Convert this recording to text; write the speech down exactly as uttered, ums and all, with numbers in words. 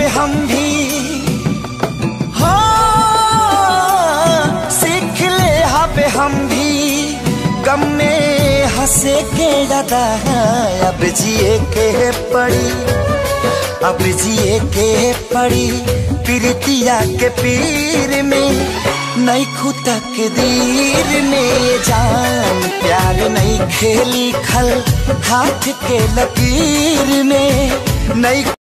हम भी हो, सीख ले हब हम भी गम में हंसे के ज्यादा। अब जिए के पड़ी, अब जिए के पड़ी प्रीतिया के पीर में, नहीं खुदा के दीर में जान। प्यार नहीं खेली खल हाथ के लकीर में, नहीं